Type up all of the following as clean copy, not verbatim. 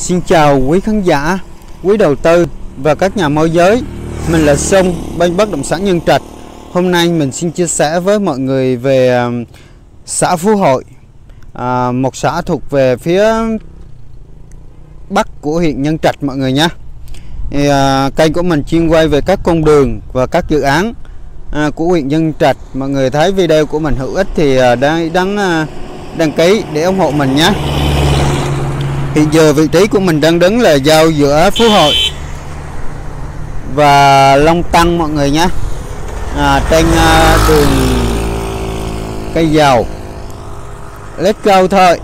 Xin chào quý khán giả, quý đầu tư và các nhà môi giới. Mình là Sông, bên bất động sản Nhân Trạch. Hôm nay mình xin chia sẻ với mọi người về xã Phú Hội, một xã thuộc về phía bắc của huyện Nhân Trạch mọi người nhé. Kênh của mình chuyên quay về các con đường và các dự án của huyện Nhân Trạch. Mọi người thấy video của mình hữu ích thì đăng ký để ủng hộ mình nhé. Hiện giờ vị trí của mình đang đứng là giao giữa Phú Hội và Long Tăng mọi người nhé, trên đường Cây Dầu. Let's go thôi.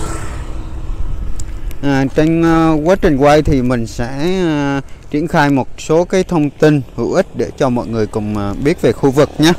Trên quá trình quay thì mình sẽ triển khai một số cái thông tin hữu ích để cho mọi người cùng biết về khu vực nhé.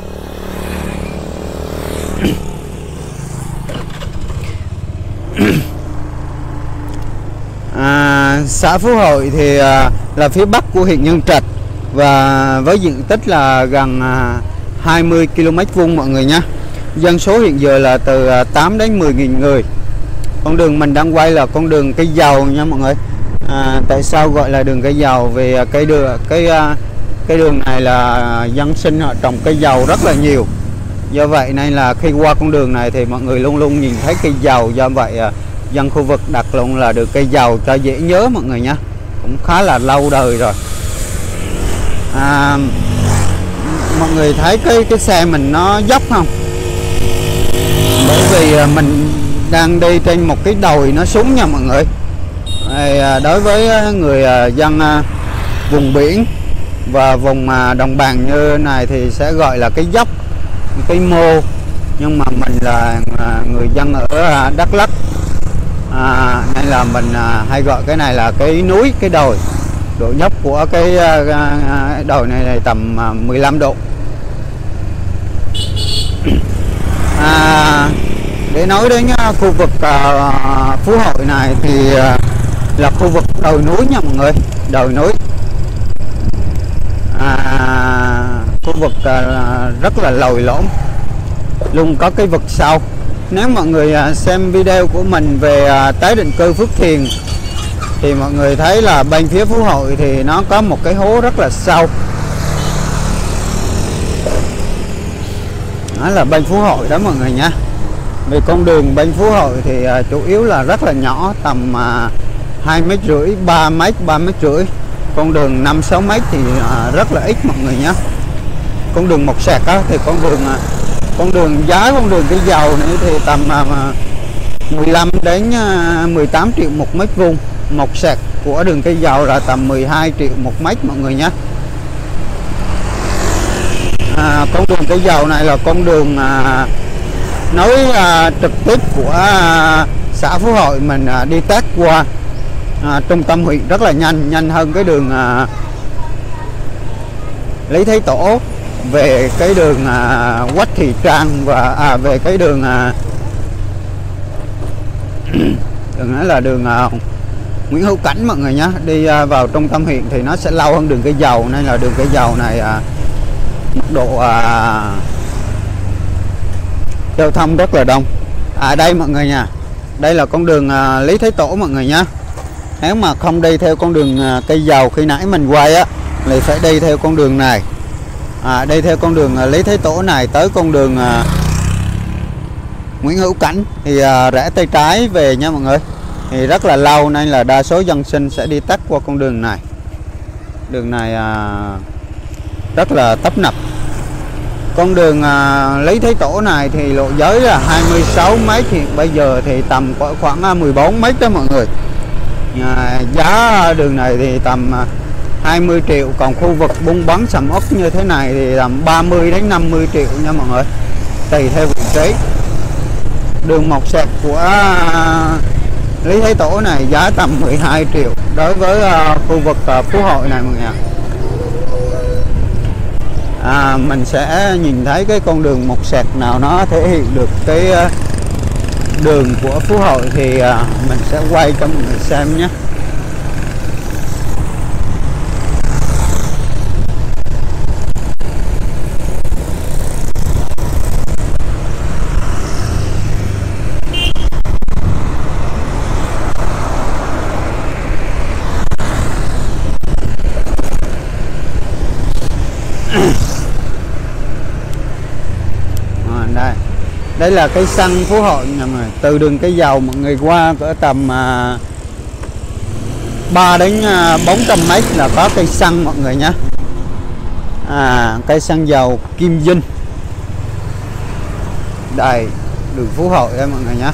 Xã Phú Hội thì là phía bắc của huyện Nhân Trạch và với diện tích là gần 20 km vuông mọi người nhé. Dân số hiện giờ là từ 8 đến 10.000 người. Con đường mình đang quay là con đường Cây Dầu nha mọi người. Tại sao gọi là đường Cây Dầu? Vì cái đường này là dân sinh họ trồng cây dầu rất là nhiều. Do vậy nên là khi qua con đường này thì mọi người luôn luôn nhìn thấy cây dầu. Do vậy dân khu vực đặt luôn là đường Cây Dầu cho dễ nhớ mọi người nhé. Cũng khá là lâu đời rồi. Mọi người thấy cái xe mình nó dốc không? Bởi vì mình đang đi trên một cái đồi nó xuống nha mọi người. Đối với người dân vùng biển và vùng đồng bằng như này thì sẽ gọi là cái dốc, cái mô. Nhưng mà mình là người dân ở Đắk Lắk, nên là mình hay gọi cái này là cái núi, cái đồi. Độ dốc của cái đồi này tầm 15 độ. Để nói đến khu vực Phú Hội này thì là khu vực đồi núi nha mọi người, đồi núi. Khu vực rất là lồi lõm, luôn có cái vực sâu. Nếu mọi người xem video của mình về tái định cư Phước Thiền thì mọi người thấy là bên phía Phú Hội thì nó có một cái hố rất là sâu. Đó là bên Phú Hội đó mọi người nha. Về con đường bên Phú Hội thì chủ yếu là rất là nhỏ, tầm 2,5 m, 3 m, 3,5 m. Con đường 5-6 m thì rất là ít mọi người nhé. Con đường một sẹt đó thì con đường giá con đường Cây Dầu này thì tầm 15 đến 18 triệu một mét vuông. Một sẹt của đường Cây Dầu là tầm 12 triệu một mét mọi người nhé. Con đường Cây Dầu này là con đường nối trực tiếp của xã Phú Hội mình đi tắt qua trung tâm huyện rất là nhanh hơn cái đường Lý Thái Tổ về cái đường Quách Thị Trang và về cái đường đường đó là đường Nguyễn Hữu Cảnh mọi người nhé. Đi vào trung tâm huyện thì nó sẽ lâu hơn đường Cây Dầu, nên là đường Cây Dầu này mức độ giao thông rất là đông. Đây mọi người nha, đây là con đường Lý Thái Tổ mọi người nhé. Nếu mà không đi theo con đường Cây Dầu khi nãy mình quay á thì phải đi theo con đường này, đi theo con đường Lý Thái Tổ này tới con đường Nguyễn Hữu Cảnh thì rẽ tay trái về nha mọi người. Thì rất là lâu nên là đa số dân sinh sẽ đi tắt qua con đường này. Đường này rất là tấp nập. Con đường Lý Thái Tổ này thì lộ giới là 26 m, thì bây giờ thì tầm khoảng 14 m đó mọi người. Giá đường này thì tầm 20 triệu, còn khu vực buôn bán sầm uất như thế này thì tầm 30 đến 50 triệu nha mọi người, tùy theo vị trí. Đường một sẹt của Lý Thái Tổ này giá tầm 12 triệu đối với khu vực Phú Hội này mọi người ạ. Mình sẽ nhìn thấy cái con đường một sẹt nào nó thể hiện được cái đường của Phú Hội thì mình sẽ quay cho mọi người xem nhé. Đây là cây xăng Phú Hội nha mọi người. Từ đường cây dầu mọi người qua cỡ tầm 3 đến 400 mét là có cây xăng mọi người nhé. Cây xăng dầu Kim Vinh. Đây đường Phú Hội đây mọi người nhé.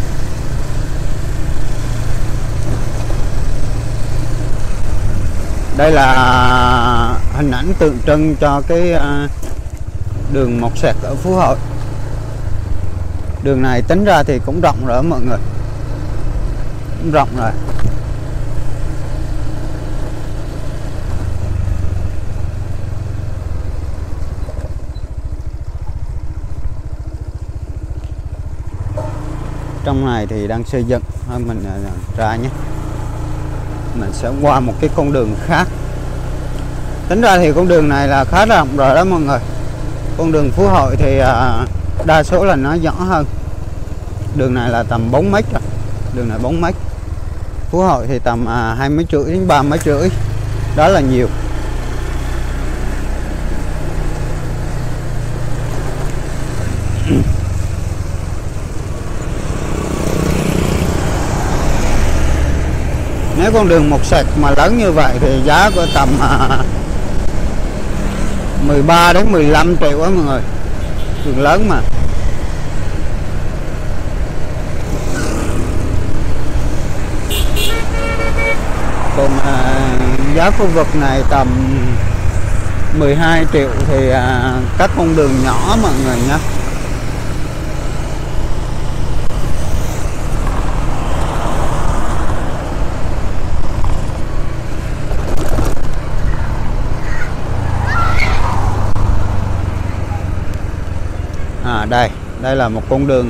Đây là hình ảnh tượng trưng cho cái đường Mộc Sẹt ở Phú Hội. Đường này tính ra thì cũng rộng rồi mọi người, cũng rộng rồi. Trong này thì đang xây dựng, mình ra nhé. Mình sẽ qua một cái con đường khác. Tính ra thì con đường này là khá rộng rồi đó mọi người. Con đường Phú Hội thì đa số là nó nhỏ hơn. Đường này là tầm 4 mét rồi. Đường này 4 mét. Phú Hội thì tầm 2,5 mét đến 3,5 mét. Đó là nhiều. Nếu con đường Mộc Sẹt mà lớn như vậy thì giá có tầm 13 đến 15 triệu á mọi người. Đường lớn mà. Còn giá khu vực này tầm 12 triệu thì các con đường nhỏ mọi người nhé. Đây là một con đường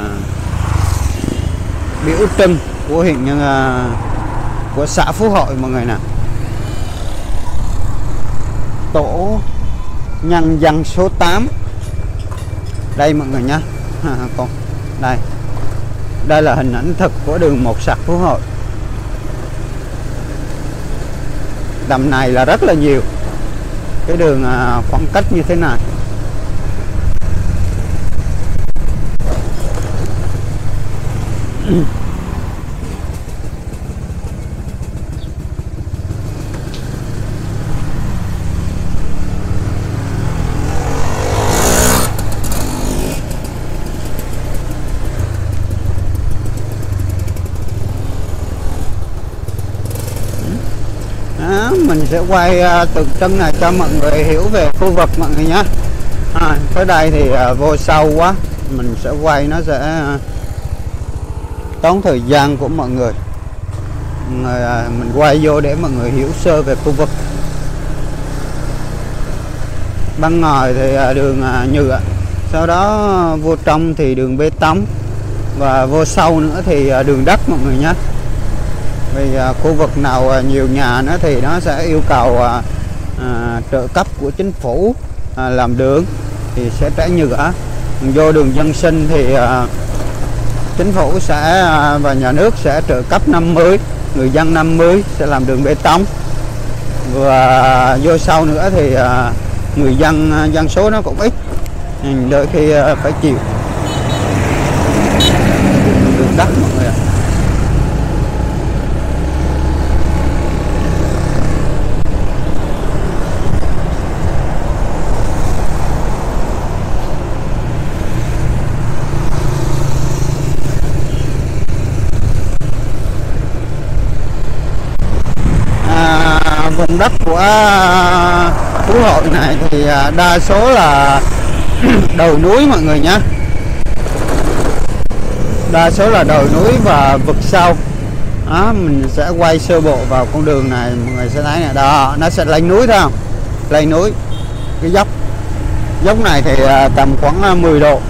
biểu trưng của huyện của xã Phú Hội mọi người nè. Tổ nhân dân số 8. Đây mọi người nhé. Đây là hình ảnh thực của đường Mộc Sẹt Phú Hội. Tầm này là rất là nhiều. Cái đường khoảng cách như thế này. Mình sẽ quay tượng trưng này cho mọi người hiểu về khu vực mọi người nhé. Tới đây thì vô sâu quá, mình sẽ quay nó sẽ tốn thời gian của mọi người. Mình quay vô để mọi người hiểu sơ về khu vực. Ban ngoài thì đường nhựa, sau đó vô trong thì đường bê tông, và vô sâu nữa thì đường đất mọi người nhé. Vì khu vực nào nhiều nhà nữa thì nó sẽ yêu cầu trợ cấp của chính phủ làm đường thì sẽ trải nhựa. Vô đường dân sinh thì chính phủ sẽ và nhà nước sẽ trợ cấp 50, người dân 50 sẽ làm đường bê tông. Và vô sâu nữa thì người dân số nó cũng ít, đôi khi phải chịu đường đất mọi người ạ. Vùng đất của Phú Hội này thì đa số là đồi núi mọi người nhé. Đa số là đồi núi và vực sâu. Mình sẽ quay sơ bộ vào con đường này, mọi người sẽ thấy này. Đó, nó sẽ lên núi thấy không? Lên núi. Cái dốc này thì tầm khoảng 10 độ.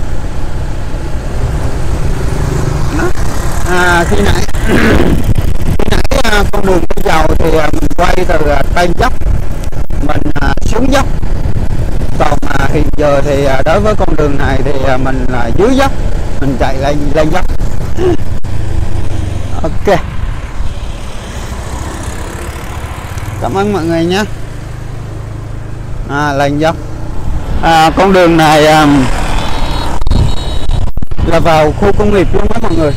Khi nãy con đường cây dầu thì mình quay từ trên dốc mình xuống dốc, còn hiện giờ thì đối với con đường này thì mình là dưới dốc, mình chạy lên dốc. Ok, cảm ơn mọi người nhé. Lên dốc. Con đường này là vào khu công nghiệp luôn đó mọi người.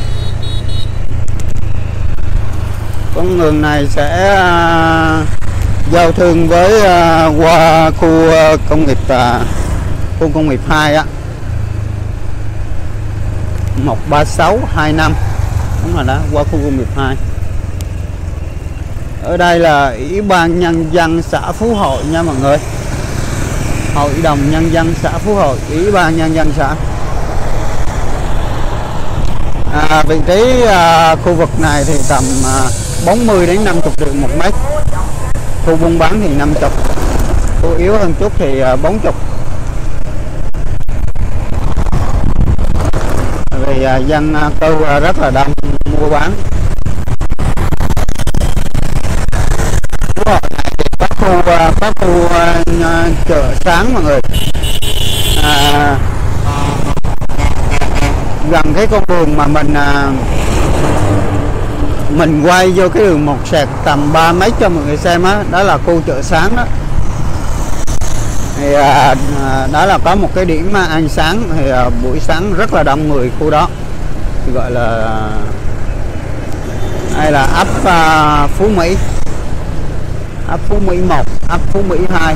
Con đường này sẽ giao thương với qua khu công nghiệp khu công nghiệp 2 á, 13625, đúng rồi đó, qua khu công nghiệp 2. Ở đây là Ủy ban Nhân dân xã Phú Hội nha mọi người. Hội đồng Nhân dân xã Phú Hội, Ủy ban Nhân dân xã. Vị trí khu vực này thì tầm 40 đến 50 triệu một mét. Khu buôn bán thì 50, khu yếu hơn chút thì 40. Vì dân cư rất là đông mua bán. Phú Hội này thì có khu chợ sáng mọi người, gần cái con đường mà mình quay vô cái đường 1 tầm 3 mét cho mọi người xem á, đó là khu chợ sáng đó. Thì đó là có một cái điểm ăn sáng, thì buổi sáng rất là đông người khu đó, thì gọi là hay là ấp Phú Mỹ, ấp Phú Mỹ 1, ấp Phú Mỹ 2.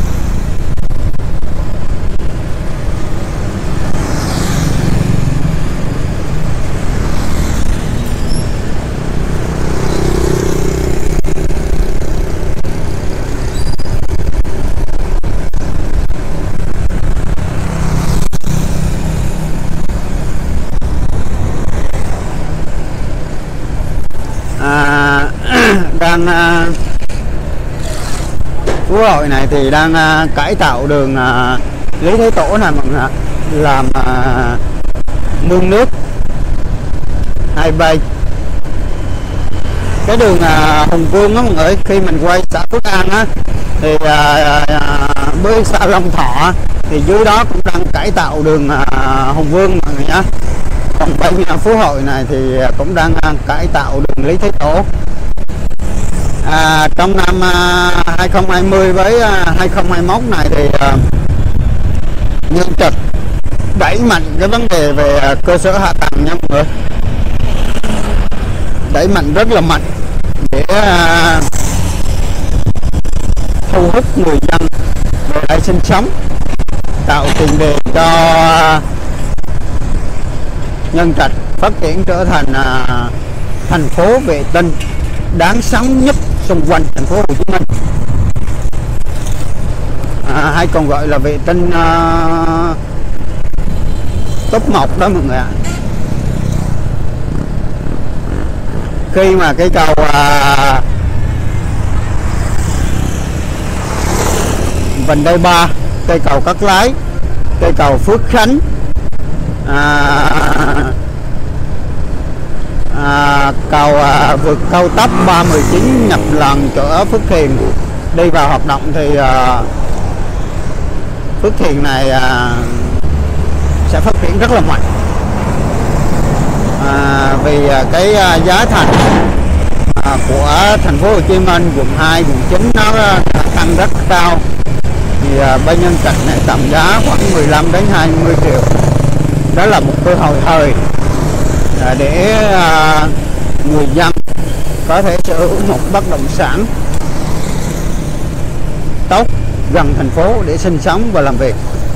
Phú Hội này thì đang cải tạo đường Lý Thái Tổ này mọi người, làm mương nước hai bên. Cái đường Hùng Vương đó mọi người, khi mình quay xã Phước An á, thì với xã Long Thọ thì dưới đó cũng đang cải tạo đường Hùng Vương mọi người nhé. Còn bên Phú Hội này thì cũng đang cải tạo đường Lý Thái Tổ. Trong năm 2020 với 2021 này thì Nhân Trạch đẩy mạnh cái vấn đề về cơ sở hạ tầng nha mọi người, đẩy mạnh rất là mạnh để thu hút người dân về đây sinh sống, tạo tiền đề cho Nhân Trạch phát triển trở thành thành phố vệ tinh đáng sống nhất xung quanh thành phố Hồ Chí Minh, hay còn gọi là vệ tinh top 1 đó mọi người ạ. Khi mà cái cầu vành đai 3, cây cầu Cát Lái, cây cầu Phước Khánh, cầu vượt cao tốc 319 nhập làn chợ Phước Thiền đi vào hoạt động thì Phước Thiền này sẽ phát triển rất là mạnh, vì cái giá thành của thành phố Hồ Chí Minh, quận 2, quận 9 nó tăng rất cao. Thì bên Nhân Trạch này tầm giá khoảng 15 đến 20 triệu. Đó là một cơ hội thời để người dân có thể sở hữu một bất động sản tốt gần thành phố để sinh sống và làm việc.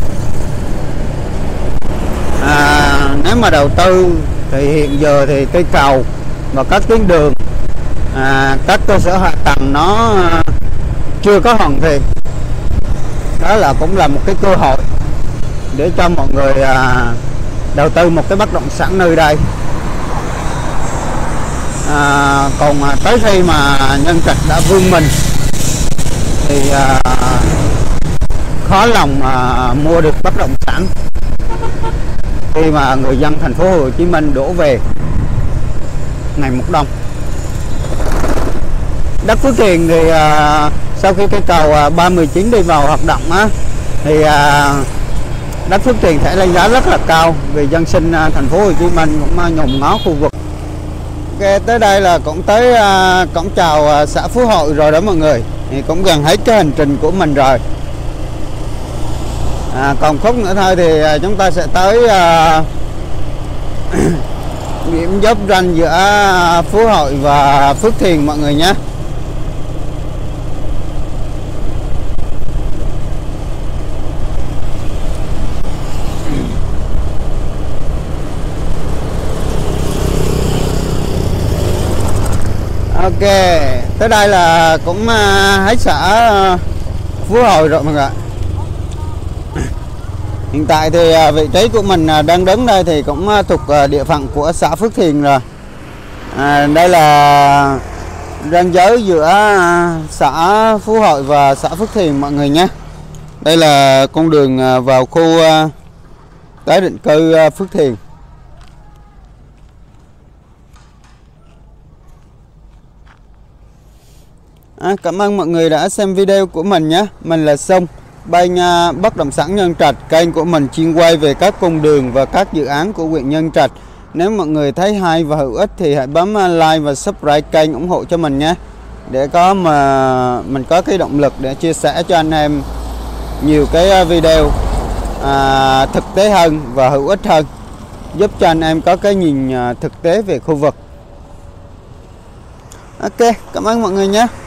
Nếu mà đầu tư thì hiện giờ thì cây cầu và các tuyến đường, các cơ sở hạ tầng nó chưa có hoàn thiện. Đó là cũng là một cái cơ hội để cho mọi người đầu tư một cái bất động sản nơi đây. Còn tới khi mà Nhân Trạch đã vươn mình thì khó lòng mua được bất động sản khi mà người dân thành phố Hồ Chí Minh đổ về ngày một đông. Đất Phước Thiền thì sau khi cái cầu 319 đi vào hoạt động á, thì đất Phước Thiền sẽ lên giá rất là cao vì dân sinh thành phố Hồ Chí Minh cũng nhòm ngó khu vực. Ok, tới đây là cũng tới cổng chào xã Phú Hội rồi đó mọi người, thì cũng gần hết cái hành trình của mình rồi. Còn khúc nữa thôi thì chúng ta sẽ tới điểm giáp ranh giữa Phú Hội và Phước Thiền mọi người nhé. Ok, tới đây là cũng hết xã Phú Hội rồi mọi người ạ. Hiện tại thì vị trí của mình đang đứng đây thì cũng thuộc địa phận của xã Phước Thiền rồi. Đây là ranh giới giữa xã Phú Hội và xã Phước Thiền mọi người nhé. Đây là con đường vào khu tái định cư Phước Thiền. Cảm ơn mọi người đã xem video của mình nhé. Mình là Sông, bên bất động sản Nhân Trạch. Kênh của mình chuyên quay về các cung đường và các dự án của huyện Nhân Trạch. Nếu mọi người thấy hay và hữu ích thì hãy bấm like và subscribe kênh ủng hộ cho mình nhé, để mình có cái động lực để chia sẻ cho anh em nhiều cái video thực tế hơn và hữu ích hơn, giúp cho anh em có cái nhìn thực tế về khu vực. Ok, cảm ơn mọi người nhé.